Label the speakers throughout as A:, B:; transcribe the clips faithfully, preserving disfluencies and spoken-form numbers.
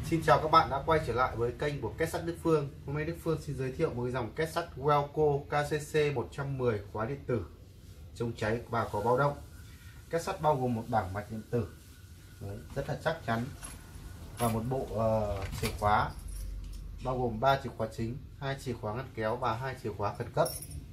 A: Xin chào các bạn đã quay trở lại với kênh của Két Sắt Đức Phương. Hôm nay Đức Phương xin giới thiệu một cái dòng két sắt Welco K C C một trăm mười khóa điện tử, chống cháy và có báo động. Két sắt bao gồm một bảng mạch điện tử. Đấy, rất là chắc chắn, và một bộ uh, chìa khóa bao gồm ba chìa khóa chính, hai chìa khóa ngắt kéo và hai chìa khóa khẩn cấp.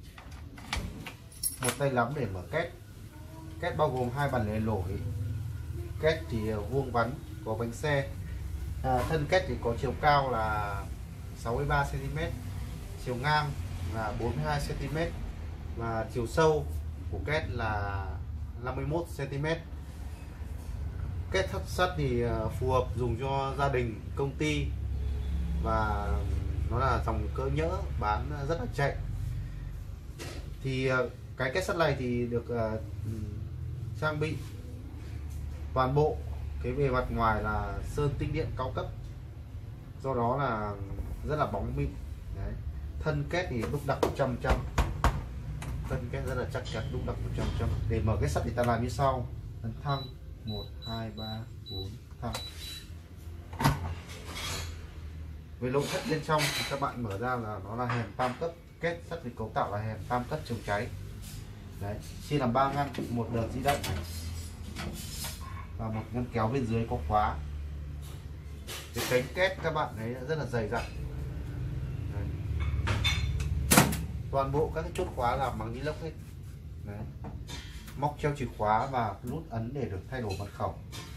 A: Một tay nắm để mở két. Két bao gồm hai bản lề lỗi. Két thì vuông vắn, có bánh xe. À, thân két thì có chiều cao là sáu mươi ba xăng ti mét, chiều ngang là bốn mươi hai xăng ti mét và chiều sâu của két là năm mươi mốt xăng ti mét. Két thắt sắt thì phù hợp dùng cho gia đình, công ty, và nó là dòng cỡ nhỡ, bán rất là chạy. Thì cái két sắt này thì được uh, trang bị toàn bộ cái bề mặt ngoài là sơn tinh điện cao cấp, do đó là rất là bóng mịn. Đấy. Thân két thì đúc đặc một trăm phần trăm, thân két rất là chắc chắn, đúc đặc một trăm phần trăm. Để mở két sắt thì ta làm như sau: ấn thăng một hai ba bốn thăng. Với nội thất bên trong thì các bạn mở ra là nó là hèn tam cấp. Két sắt thì cấu tạo là hèn tam cấp chống cháy. Đấy, chia làm ba ngăn, một đợt di động và một ngăn kéo bên dưới có khóa. Cái cánh két các bạn thấy rất là dày dặn. Đấy. Toàn bộ các cái chốt khóa làm bằng inox hết. Đấy. Móc treo chìa khóa và nút ấn để được thay đổi mật khẩu.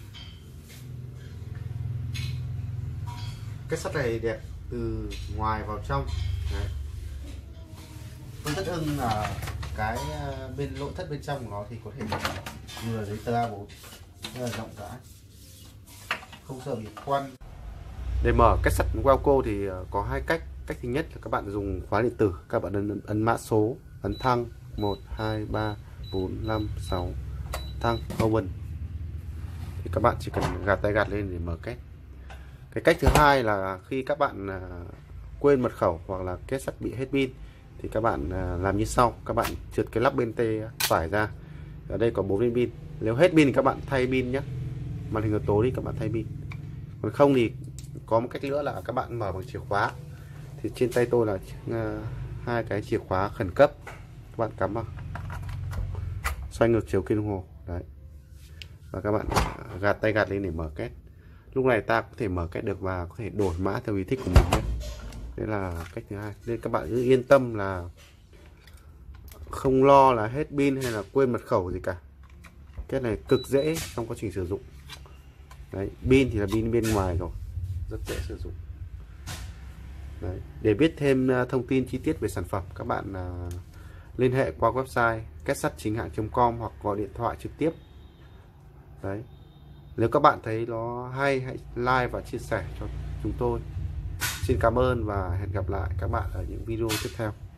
A: Két sắt này đẹp từ ngoài vào trong. Đấy. Tôi rất ưng là cái bên nội thất bên trong của nó thì có thể vừa giấy tờ A bốn, rất là rộng rãi, không sợ bị khoăn. Để mở két sắt Welco thì có hai cách. Cách thứ nhất là các bạn dùng khóa điện tử, các bạn ấn, ấn mã số, ấn thăng một hai ba bốn năm sáu, thăng open, thì các bạn chỉ cần gạt tay gạt lên để mở két. Cái cách thứ hai là khi các bạn quên mật khẩu hoặc là két sắt bị hết pin thì các bạn làm như sau: các bạn trượt cái lắp bên tay phải ra, ở đây có bốn viên pin. Nếu hết pin thì các bạn thay pin nhé, màn hình tối đi các bạn thay pin. Còn không thì có một cách nữa là các bạn mở bằng chìa khóa. Thì trên tay tôi là uh, hai cái chìa khóa khẩn cấp, các bạn cắm vào, xoay ngược chiều kim đồng hồ. Đấy, và các bạn gạt tay gạt lên để mở két. Lúc này ta có thể mở két được và có thể đổi mã theo ý thích của mình nhé. Đấy là cách thứ hai. Nên các bạn cứ yên tâm là không lo là hết pin hay là quên mật khẩu gì cả. Cái này cực dễ trong quá trình sử dụng. Đấy, pin thì là pin bên ngoài rồi, rất dễ sử dụng. Đấy. Để biết thêm thông tin chi tiết về sản phẩm, các bạn uh, liên hệ qua website két sắt chính hãng chấm com hoặc gọi điện thoại trực tiếp. Đấy. Nếu các bạn thấy nó hay, hãy like và chia sẻ cho chúng tôi. Xin cảm ơn và hẹn gặp lại các bạn ở những video tiếp theo.